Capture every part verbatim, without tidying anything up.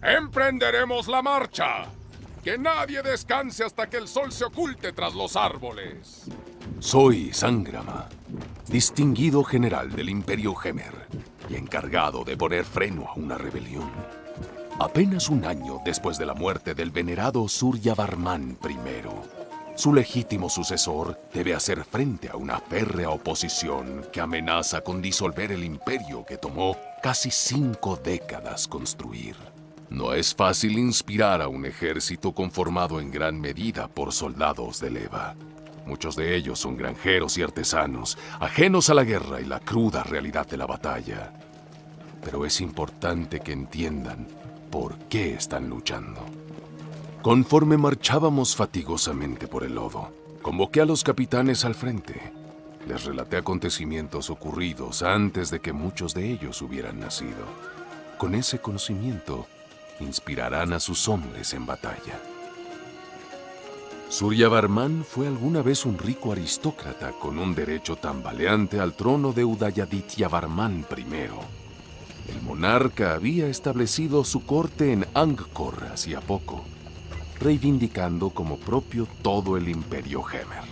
¡Emprenderemos la marcha! ¡Que nadie descanse hasta que el sol se oculte tras los árboles! Soy Sangrama, distinguido general del Imperio Hemer y encargado de poner freno a una rebelión. Apenas un año después de la muerte del venerado Suryavarman primero, su legítimo sucesor debe hacer frente a una férrea oposición que amenaza con disolver el imperio que tomó casi cinco décadas construir. No es fácil inspirar a un ejército conformado en gran medida por soldados de leva. Muchos de ellos son granjeros y artesanos, ajenos a la guerra y la cruda realidad de la batalla. Pero es importante que entiendan por qué están luchando. Conforme marchábamos fatigosamente por el lodo, convoqué a los capitanes al frente. Les relaté acontecimientos ocurridos antes de que muchos de ellos hubieran nacido. Con ese conocimiento, inspirarán a sus hombres en batalla. Suryavarman fue alguna vez un rico aristócrata con un derecho tambaleante al trono de Udayadityavarman primero. El monarca había establecido su corte en Angkor hacía poco, reivindicando como propio todo el Imperio Hemer.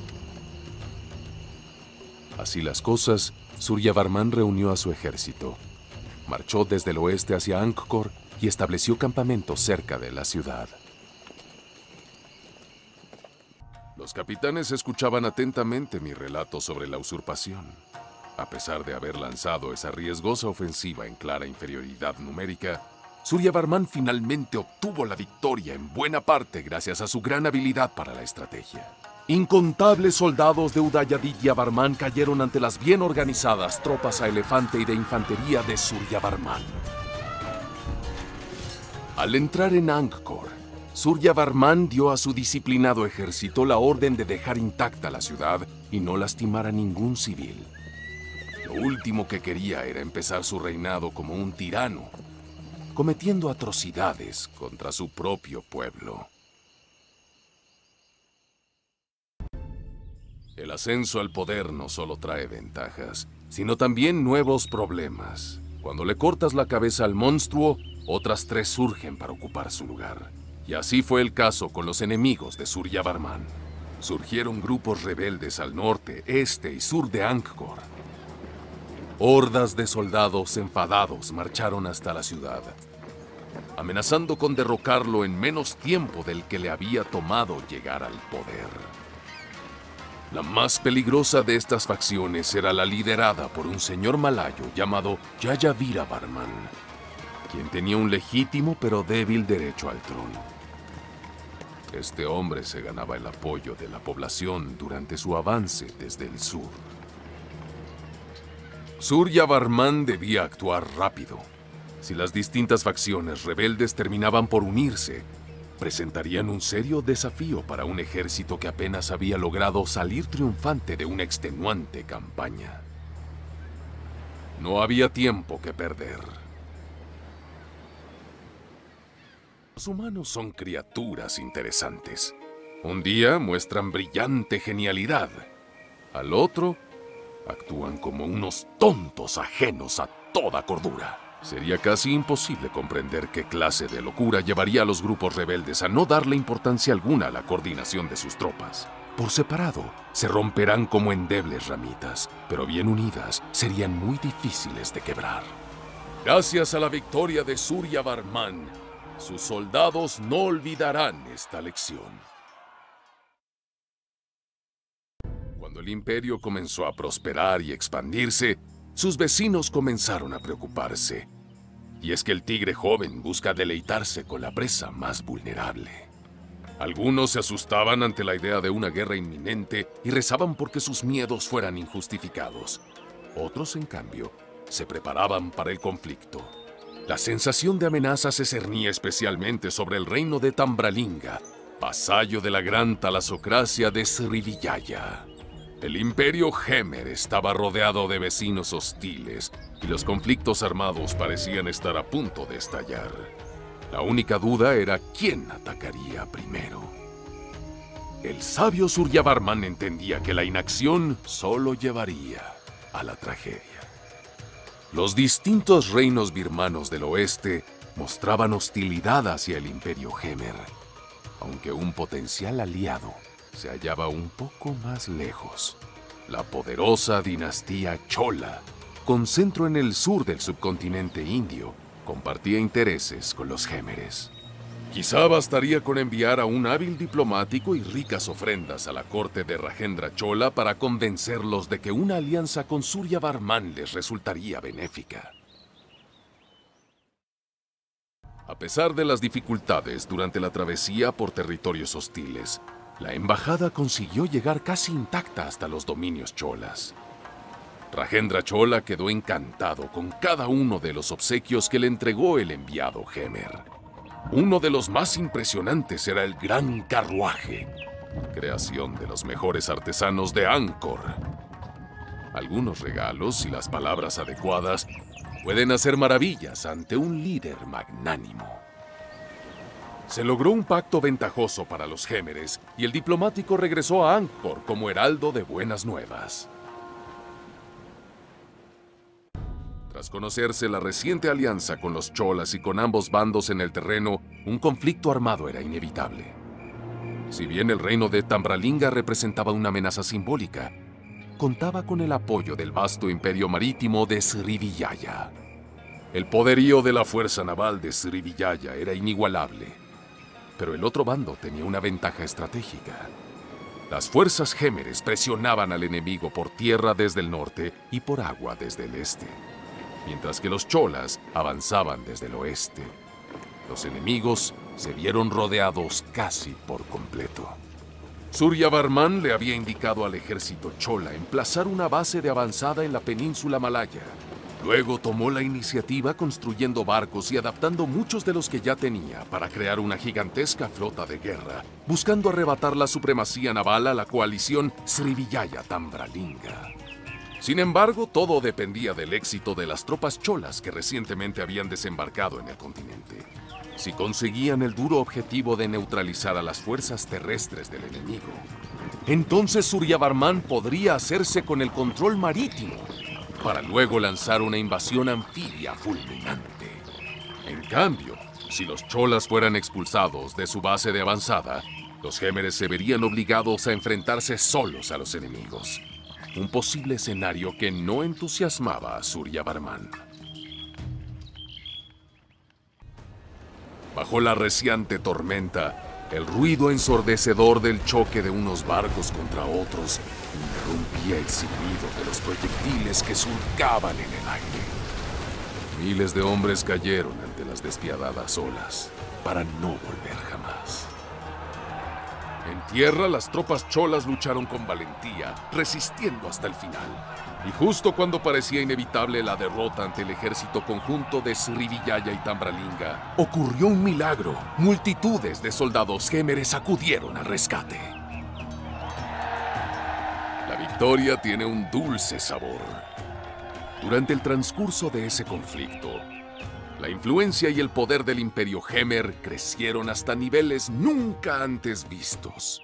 Así las cosas, Suryavarman reunió a su ejército, marchó desde el oeste hacia Angkor y estableció campamentos cerca de la ciudad. Los capitanes escuchaban atentamente mi relato sobre la usurpación. A pesar de haber lanzado esa riesgosa ofensiva en clara inferioridad numérica, Suryavarman finalmente obtuvo la victoria en buena parte gracias a su gran habilidad para la estrategia. Incontables soldados de Udayadityavarman cayeron ante las bien organizadas tropas a elefante y de infantería de Suryavarman. Al entrar en Angkor, Suryavarman dio a su disciplinado ejército la orden de dejar intacta la ciudad y no lastimar a ningún civil. Lo último que quería era empezar su reinado como un tirano, cometiendo atrocidades contra su propio pueblo. El ascenso al poder no solo trae ventajas, sino también nuevos problemas. Cuando le cortas la cabeza al monstruo, otras tres surgen para ocupar su lugar. Y así fue el caso con los enemigos de Suryavarman. Surgieron grupos rebeldes al norte, este y sur de Angkor. Hordas de soldados enfadados marcharon hasta la ciudad, amenazando con derrocarlo en menos tiempo del que le había tomado llegar al poder. La más peligrosa de estas facciones era la liderada por un señor malayo llamado Jayaviravarman, quien tenía un legítimo pero débil derecho al trono. Este hombre se ganaba el apoyo de la población durante su avance desde el sur. Suryavarman debía actuar rápido. Si las distintas facciones rebeldes terminaban por unirse, presentarían un serio desafío para un ejército que apenas había logrado salir triunfante de una extenuante campaña. No había tiempo que perder. Los humanos son criaturas interesantes. Un día muestran brillante genialidad. Al otro, actúan como unos tontos ajenos a toda cordura. Sería casi imposible comprender qué clase de locura llevaría a los grupos rebeldes a no darle importancia alguna a la coordinación de sus tropas. Por separado, se romperán como endebles ramitas, pero bien unidas, serían muy difíciles de quebrar. Gracias a la victoria de Suryavarman, sus soldados no olvidarán esta lección. Cuando el imperio comenzó a prosperar y expandirse, sus vecinos comenzaron a preocuparse. Y es que el tigre joven busca deleitarse con la presa más vulnerable. Algunos se asustaban ante la idea de una guerra inminente y rezaban porque sus miedos fueran injustificados. Otros, en cambio, se preparaban para el conflicto. La sensación de amenaza se cernía especialmente sobre el reino de Tambralinga, vasallo de la gran talasocracia de Srivijaya. El Imperio Hemer estaba rodeado de vecinos hostiles y los conflictos armados parecían estar a punto de estallar. La única duda era quién atacaría primero. El sabio Suryavarman entendía que la inacción solo llevaría a la tragedia. Los distintos reinos birmanos del oeste mostraban hostilidad hacia el Imperio Jemer, aunque un potencial aliado se hallaba un poco más lejos. La poderosa dinastía Chola, con centro en el sur del subcontinente indio, compartía intereses con los Gémeres. Quizá bastaría con enviar a un hábil diplomático y ricas ofrendas a la corte de Rajendra Chola para convencerlos de que una alianza con Suryavarman les resultaría benéfica. A pesar de las dificultades durante la travesía por territorios hostiles, la embajada consiguió llegar casi intacta hasta los dominios cholas. Rajendra Chola quedó encantado con cada uno de los obsequios que le entregó el enviado Jemer. Uno de los más impresionantes era el gran carruaje, creación de los mejores artesanos de Angkor. Algunos regalos y las palabras adecuadas pueden hacer maravillas ante un líder magnánimo. Se logró un pacto ventajoso para los Gémeres y el diplomático regresó a Angkor como heraldo de buenas nuevas. Tras conocerse la reciente alianza con los cholas y con ambos bandos en el terreno, un conflicto armado era inevitable. Si bien el reino de Tambralinga representaba una amenaza simbólica, contaba con el apoyo del vasto imperio marítimo de Srivijaya. El poderío de la fuerza naval de Srivijaya era inigualable, pero el otro bando tenía una ventaja estratégica. Las fuerzas Gémeres presionaban al enemigo por tierra desde el norte y por agua desde el este, mientras que los cholas avanzaban desde el oeste. Los enemigos se vieron rodeados casi por completo. Suryavarman le había indicado al ejército chola emplazar una base de avanzada en la península malaya. Luego tomó la iniciativa construyendo barcos y adaptando muchos de los que ya tenía para crear una gigantesca flota de guerra, buscando arrebatar la supremacía naval a la coalición Srivijaya-Tambralinga. Sin embargo, todo dependía del éxito de las tropas cholas que recientemente habían desembarcado en el continente. Si conseguían el duro objetivo de neutralizar a las fuerzas terrestres del enemigo, entonces Suryavarman podría hacerse con el control marítimo, para luego lanzar una invasión anfibia fulminante. En cambio, si los cholas fueran expulsados de su base de avanzada, los Gémeres se verían obligados a enfrentarse solos a los enemigos. Un posible escenario que no entusiasmaba a Suryavarman. Bajo la reciante tormenta, el ruido ensordecedor del choque de unos barcos contra otros interrumpía el silbido de los proyectiles que surcaban en el aire. Miles de hombres cayeron ante las despiadadas olas para no volver jamás. En tierra, las tropas cholas lucharon con valentía, resistiendo hasta el final. Y justo cuando parecía inevitable la derrota ante el ejército conjunto de Srivijaya y Tambralinga, ocurrió un milagro. Multitudes de soldados gémeres acudieron al rescate. La victoria tiene un dulce sabor. Durante el transcurso de ese conflicto, la influencia y el poder del Imperio Jemer crecieron hasta niveles nunca antes vistos.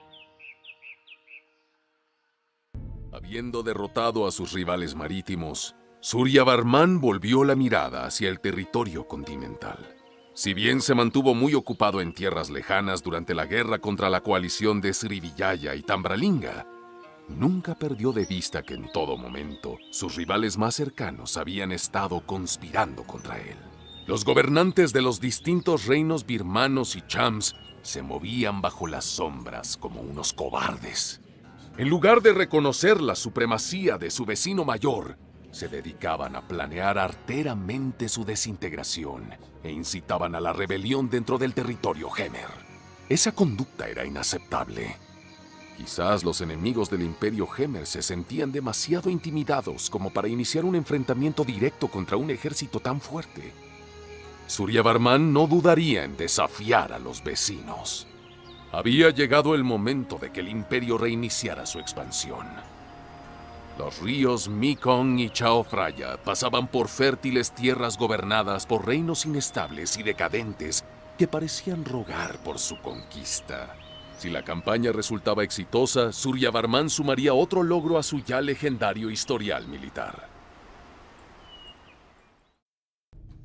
Habiendo derrotado a sus rivales marítimos, Suryavarman volvió la mirada hacia el territorio continental. Si bien se mantuvo muy ocupado en tierras lejanas durante la guerra contra la coalición de Srivijaya y Tambralinga, nunca perdió de vista que en todo momento sus rivales más cercanos habían estado conspirando contra él. Los gobernantes de los distintos reinos birmanos y chams se movían bajo las sombras como unos cobardes. En lugar de reconocer la supremacía de su vecino mayor, se dedicaban a planear arteramente su desintegración e incitaban a la rebelión dentro del territorio Jemer. Esa conducta era inaceptable. Quizás los enemigos del Imperio Jemer se sentían demasiado intimidados como para iniciar un enfrentamiento directo contra un ejército tan fuerte. Suryavarman no dudaría en desafiar a los vecinos. Había llegado el momento de que el imperio reiniciara su expansión. Los ríos Mekong y Chao Phraya pasaban por fértiles tierras gobernadas por reinos inestables y decadentes que parecían rogar por su conquista. Si la campaña resultaba exitosa, Suryavarman sumaría otro logro a su ya legendario historial militar.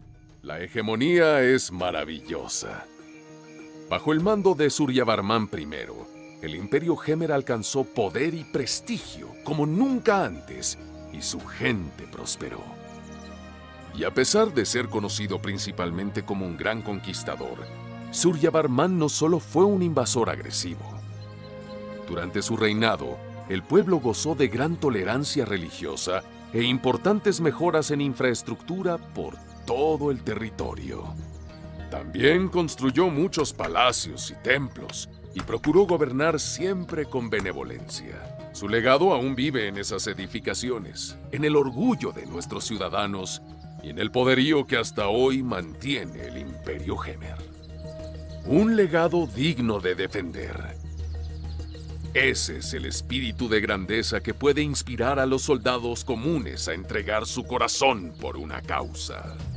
La hegemonía es maravillosa. Bajo el mando de Suryavarman primero, el Imperio Hemer alcanzó poder y prestigio como nunca antes, y su gente prosperó. Y a pesar de ser conocido principalmente como un gran conquistador, Suryavarman no solo fue un invasor agresivo. Durante su reinado, el pueblo gozó de gran tolerancia religiosa e importantes mejoras en infraestructura por todo el territorio. También construyó muchos palacios y templos y procuró gobernar siempre con benevolencia. Su legado aún vive en esas edificaciones, en el orgullo de nuestros ciudadanos y en el poderío que hasta hoy mantiene el Imperio Hemer. Un legado digno de defender. Ese es el espíritu de grandeza que puede inspirar a los soldados comunes a entregar su corazón por una causa.